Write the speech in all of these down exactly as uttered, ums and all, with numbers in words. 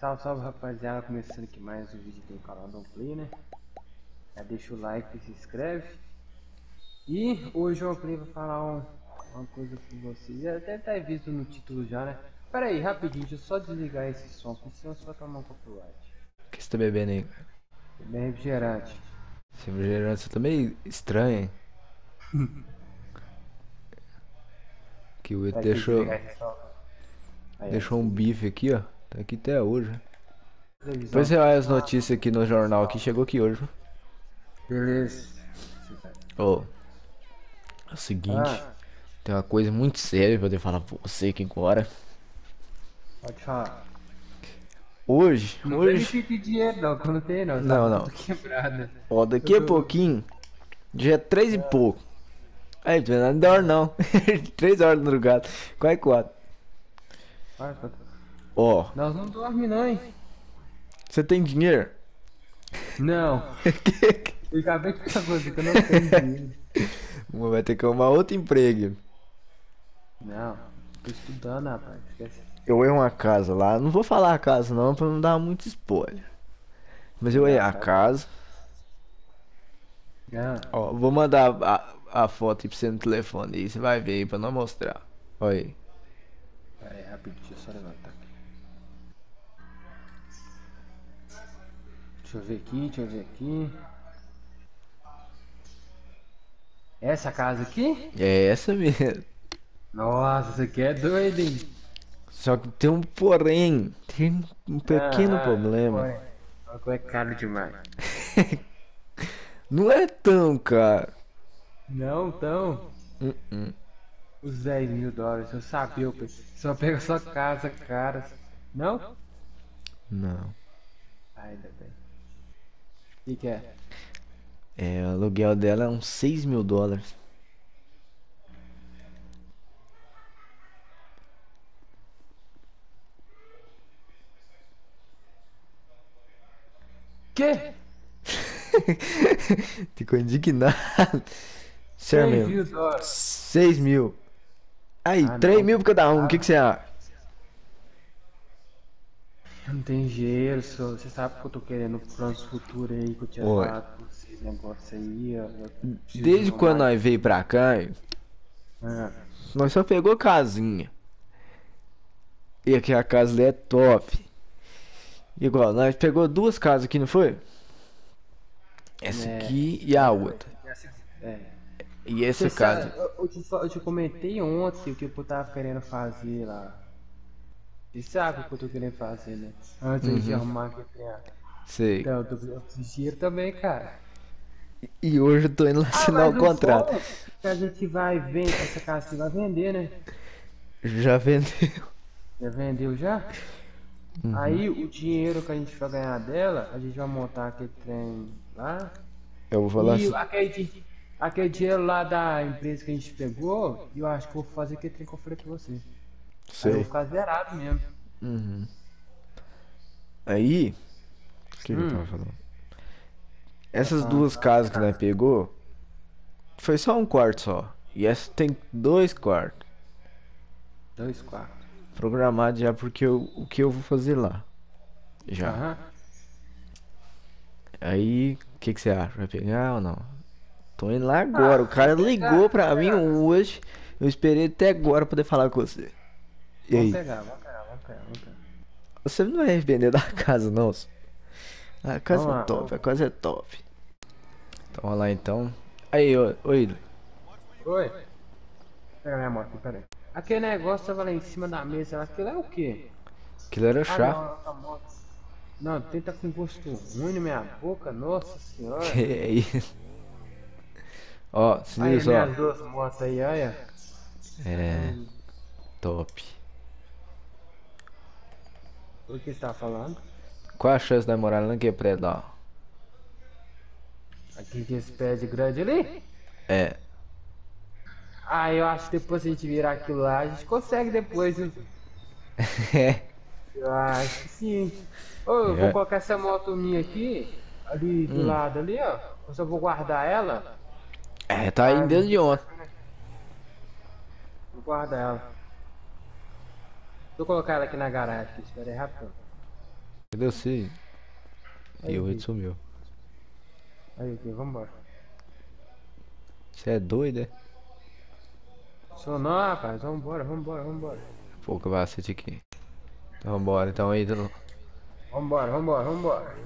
Salve, salve rapaziada, começando aqui mais um vídeo do canal do Play, né? Já deixa o like e se inscreve. E hoje o Play vai falar um, uma coisa com vocês. Já deve ter visto no título já, né? Pera aí, rapidinho, deixa eu só desligar esse som, porque senão você vai tomar um copyright. O que você tá bebendo aí, cara? Bem refrigerante. Esse refrigerante você tá meio estranho, hein? Que o Ito Vai ter que deixou, desligar esse som. Aí, deixou um bife aqui, ó. Tá aqui até hoje. televisão. Depois você olha as notícias aqui no jornal que chegou aqui hoje. Beleza. Ô, é o seguinte, Ah, tem uma coisa muito séria pra eu falar pra você aqui agora. pode falar. Hoje, Não tem hoje... limite de dinheiro não, que eu não tenho não, Não, tá não. tudo quebrado. Ó, daqui a pouquinho, dia três e pouco. Aí, não dorme não. Três horas da madrugada. Quase quatro. Ó, Nós não dormimos não, hein? você tem dinheiro? Não. Eu acabei de falar você que eu não tenho dinheiro. Vai ter que arrumar outro emprego. Não, tô estudando, rapaz. Esquece. Eu ia uma casa lá, não vou falar a casa não pra não dar muito spoiler. Mas eu ia a casa. Ah, Ó, vou mandar a, a foto aí pra você no telefone aí, você vai ver aí pra não mostrar. Olha aí. pera aí, rapidinho, deixa eu só levantar aqui. Deixa eu ver aqui, deixa eu ver aqui. Essa casa aqui? É essa mesmo. Nossa, isso aqui é doido, hein? Só que tem um porém, tem um pequeno Aham, problema. olha, olha como é caro demais. Não é tão caro. Não, então, Uh -uh. os dez mil dólares, eu sabia, eu pensei, só pega sua casa, cara. Não? Não. Ainda bem. O que que é? É, o aluguel dela é uns seis mil dólares. Que? Ficou indignado. Sério seis mesmo. mil dólares. Seis mil. Aí, Ah, três não. mil por cada um. O que, que você acha? Não tem dinheiro, só. Você sabe que eu tô querendo planos futuros aí que eu tinha Oi. falado com esse negócio aí, ó. Eu preciso Desde de quando uma... nós veio pra cá, Ah, nós só pegou casinha. E aqui a casa ali é top. Igual, nós pegou duas casas aqui, não foi? Essa é, aqui e a outra. é. E essa Você casa. sabe, eu, eu, te, fa- eu te comentei ontem o que eu tava querendo fazer lá. Você sabe o que eu tô querendo fazer, né? Antes de Uhum. arrumar aqui pra... Sei. Então, eu tô precisando de dinheiro também, cara. E hoje eu tô indo lá Ah, assinar o mas o contrato. bom é que a gente vai vender, essa casa aqui vai vender, né? Já vendeu. Já vendeu já? Uhum. Aí o dinheiro que a gente vai ganhar dela, a gente vai montar aquele trem lá. Eu vou falar E assim. aquele, di- aquele dinheiro lá da empresa que a gente pegou, eu acho que eu vou fazer aquele trem que eu falei pra você. Aí eu vou Sei. ficar zerado mesmo. Uhum. Aí, o que, que eu tava Hum, falando? tá Essas falando duas só. casas que nós pegou, foi só um quarto só. E essa tem dois quartos. Dois quartos. Programado já porque eu, o que eu vou fazer lá. Já. Aham. Aí, o que, que você acha? Vai pegar ou não? Tô indo lá agora. O Ah, cara vamos ligou pegar, vamos pra mim pegar. hoje. Eu esperei até agora pra poder falar com você. E Vamos aí? pegar, vamos pegar, vamos pegar, vamos pegar. Você não vai arrepender da casa, não. Só. A Vamos casa é lá, top, a vamos. casa é top. Então, vamos lá então. Aí, ô, oi. Oi. Pega minha moto aqui, peraí. Aquele negócio tava lá em cima da mesa, aquilo é o quê? Aquilo era Ah não, chá. é outra moto. Não, tenta com gosto ruim na minha boca, nossa senhora. Que é isso? Ó, se liga Aí, só. minhas duas motos aí, olha. É, Ai, top. o que você tá falando? Qual a chance de morar naquele prédio lá? Aqui que esse pé de grande ali? É. Ah, eu acho que depois a gente virar aquilo lá, a gente consegue depois, viu? É. Eu acho que sim. Ô, eu vou É. colocar essa moto minha aqui, ali do Hum. lado ali, ó. Eu só vou guardar ela. É, tá Ah, aí desde de ontem. vou guardar ela. Vou colocar ela aqui na garagem, espera aí rapidão. Cadê você? E o Ed sumiu. Aí, aqui, vambora. Você é doido, é? Sou não, rapaz. Vambora, vambora, vambora. Pô, que vacete aqui. Então vambora, então aí. Então... Vambora, vambora, vambora.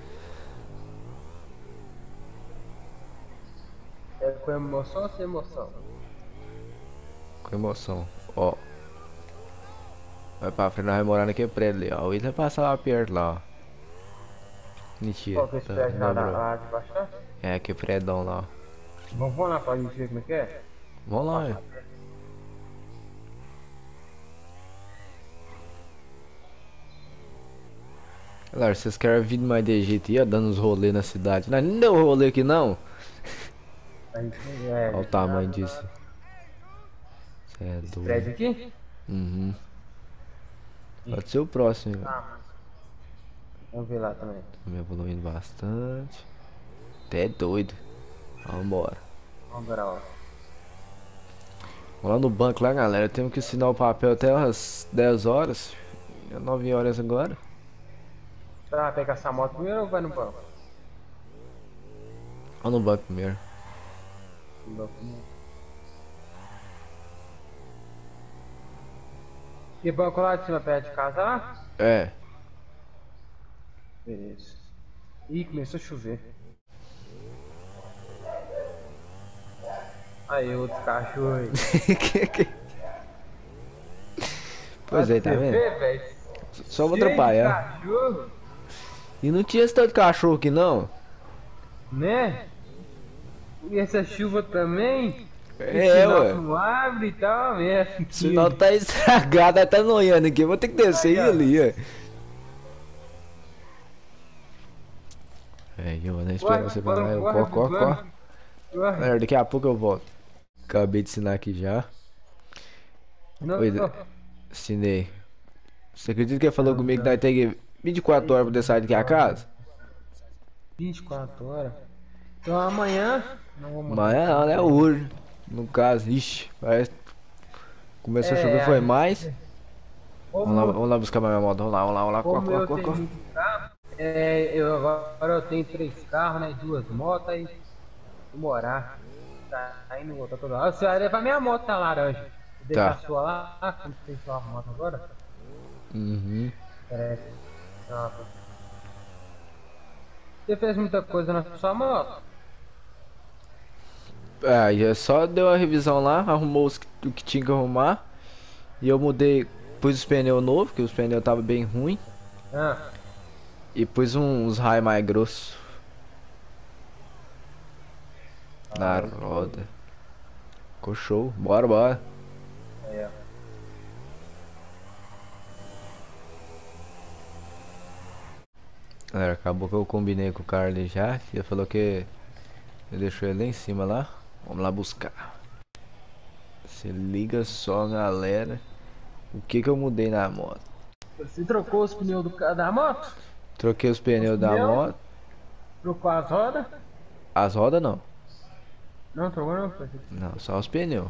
É com emoção ou sem emoção? Com emoção. Ó. Vai pra frente, nós vamos morar naquele prédio ali, ó. O Ed vai passar lá perto lá, ó. Mentira. Qual que é esse Tá, prédio lá, lembrou. lá de baixo? É, aquele prédão lá, ó. Vamos vamos lá pra gente ver como é que é? Vamos lá, é. Galera, vocês querem vir mais de jeito aí, ó, dando uns rolê na cidade. Não, não deu rolê aqui não. A gente, é, Olha o tamanho disso. Cê é esse doido. prédio aqui? Uhum. Pode ser o próximo. velho. Ah, vamos ver lá também. Tô me evoluindo bastante. Até doido. Vambora. Vamos ver lá. Vamos lá no banco lá, galera. Temos que assinar o papel até umas dez horas. É nove horas agora. Você vai pegar essa moto primeiro ou vai no banco? Vamos no banco primeiro. No banco primeiro. E banco lá de cima, perto de casa lá? É. Beleza. Ih, começou a chover. Aí, outro cachorro aí. Que- que- Pois é, tá Você vendo? vê, velho? Só vou Cheio de atrapalhar. cachorro, E não tinha esse tanto de cachorro aqui não. né? E essa chuva também? É, Sinal ué. não abre e tal, mesmo. O sinal tá estragado, tá noiando aqui. Eu vou ter que descer e ir Aí, ó. ali, ó. É, eu na esperança pra lá, eu corre, corre, corre. Galera, daqui a pouco eu volto. Acabei de ensinar aqui já. Não, Oi, não. ensinei. Você acredita que ele falou comigo que nós tem vinte e quatro horas pra poder sair daqui a casa? vinte e quatro horas. Então amanhã. Não vou Amanhã não, né? Hoje. No caso, ixi, parece. Começou a É, chover, foi aí- mais. Vamos lá, Como, vamos lá buscar minha moto. Vamos lá, vamos lá, vamos lá. Corre, como corre, eu corre, tenho corre. muito carro, é, eu agora eu tenho três carros, né? Duas motos aí. Vou morar. Tá indo voltar toda hora. Você vai levar minha moto, tá laranja. Deixa Tá. a sua lá, como tem sua moto agora? Uhum. É. Tá. Você fez muita coisa na sua moto? Ah, e é só deu a revisão lá, arrumou os que- o que tinha que arrumar. E eu mudei, pus os pneus novos, que os pneus estavam bem ruins. Ah, E pus uns raios mais grossos na Ah, roda. Ficou show, bora, bora. é. Galera, acabou que eu combinei com o cara ali já. Ele falou que ele deixou ele lá em cima lá. Vamos lá buscar. Se liga só, galera. O que que eu mudei na moto? Você trocou os pneus do, ca- da moto? Troquei os pneus Os da pneus? moto. Trocou as rodas? As rodas não. Não, trocou não. Foi. Não, só os pneus.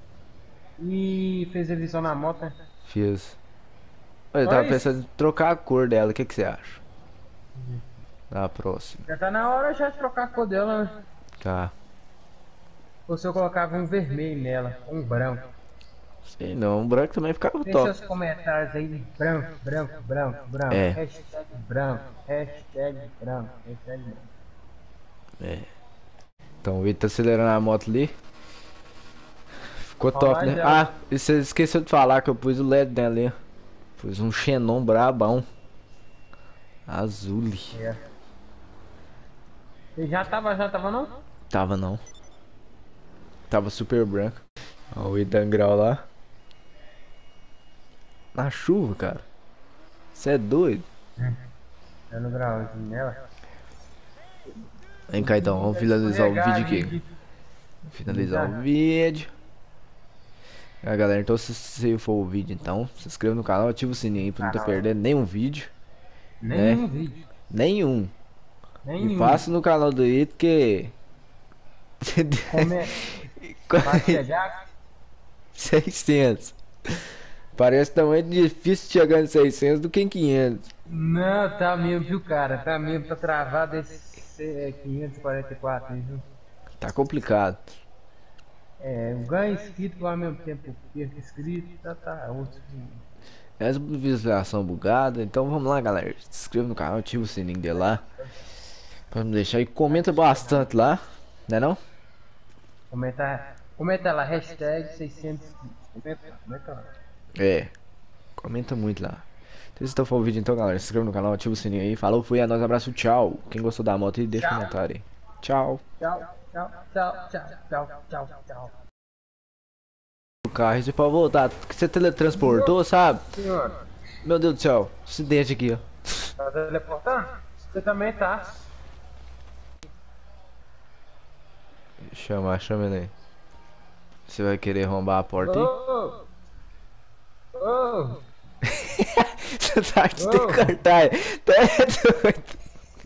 E fez revisão na moto, né? Fiz. Olha, eu Só tava isso? pensando em trocar a cor dela. O que que você acha? Na próxima. Já tá na hora já de trocar a cor dela, né? Tá. Ou se eu colocava um vermelho nela, um branco. Sei não, o branco também ficava Deixa top. os comentários aí de branco, branco, branco, branco. É. Hashtag branco, hashtag branco, hashtag branco. É. Então o Vitor tá acelerando a moto ali. Ficou Ó, top, mas né? é. Ah, e você esqueceu de falar que eu pus o L E D nela ali. Pus um Xenon brabão. Azul. É. Você já tava, já tava não? Tava não. Tava super branco. Ó, o Idan Grau lá. Na chuva, cara. Você é doido? Dando grauzinho nela. Vem cá então, vamos finalizar o Escorregar vídeo ali aqui. de- Finalizar o vídeo. É, galera, então se esse for o vídeo, então se inscreva no canal, ativa o sininho aí pra não estar Canal. perdendo nenhum vídeo. Nenhum vídeo. Nenhum. Nenhum. E passa no canal do Ito que... Come... Vai chegar. seiscentos. Parece também difícil chegar em seiscentos do que em quinhentos. Não, tá mesmo, viu, cara? Tá mesmo, tá travado esse é, quinhentos e quarenta e quatro, viu? Tá complicado. É, um ganho inscrito ao mesmo tempo perca inscrito, tá, tá, outro. Essa visualização bugada. Então vamos lá, galera. Se inscreva no canal, ativa o sininho de lá. Pra me deixar e comenta bastante lá. Não é não? Comenta, comenta lá, hashtag seiscentos. Comenta, comenta lá. É. Comenta muito lá. Então, se for o vídeo então, galera, se inscreva no canal, ativa o sininho aí. Falou, fui, é nóis, abraço, tchau. Quem gostou da moto aí, deixa um comentário aí. Tchau. Tchau, tchau, tchau, tchau, tchau, tchau, tchau. O carro, isso é pra voltar. Que você teletransportou, sabe? Senhor, Meu Deus do céu. Acidente aqui, ó. tá teleportando? Você também tá. Chama, chama ele aí. Você vai querer arrombar a porta aí? Ô! Ô! Você tá de Ô! cartaz. Tá doido.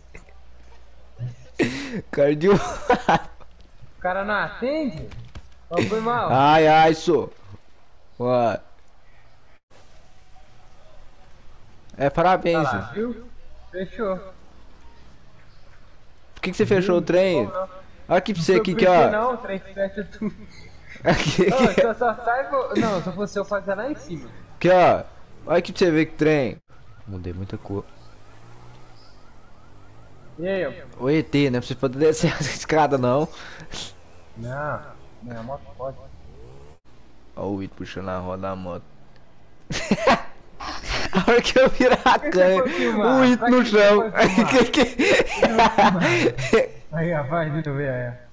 Cardio. O cara não atende? Ó, foi mal. Ai, ai, isso. Ué. É, parabéns. Tá lá, viu? Fechou. Por que, que você fechou o trem? Não, não. Olha aqui pra você, aqui, Por que, que ó. não? O trem fecha tudo. Aqui, Ô, aqui, só, só sai... vo- Não, se fosse eu fazer lá em cima. aqui, ó. Olha aqui pra você ver que trem. Mudei muita cor. E aí, ó? O E T, né? Pra você poder descer essa escada, não. Não, minha moto pode. Ó o Ito puxando a roda da moto. A hora que eu virar a que canha, você foi filmar? o Ito Pra no que você chão. foi filmar? Que- que- Aí, rapaz, de novo, aí, ó.